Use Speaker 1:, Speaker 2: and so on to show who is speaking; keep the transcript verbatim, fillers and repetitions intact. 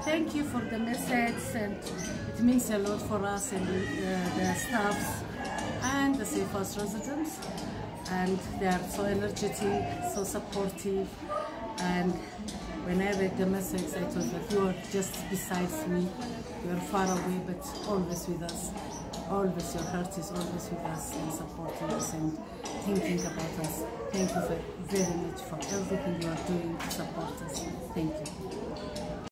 Speaker 1: thank you for the message, and it means a lot for us and uh, the staffs and the Safe House residents. And they are so energetic, so supportive. And when I read the message, I thought that you are just besides me. You are far away, but always with us. Always, your heart is always with us and supporting us and thinking about us. Thank you very, very much for everything you are doing to support us. Thank you.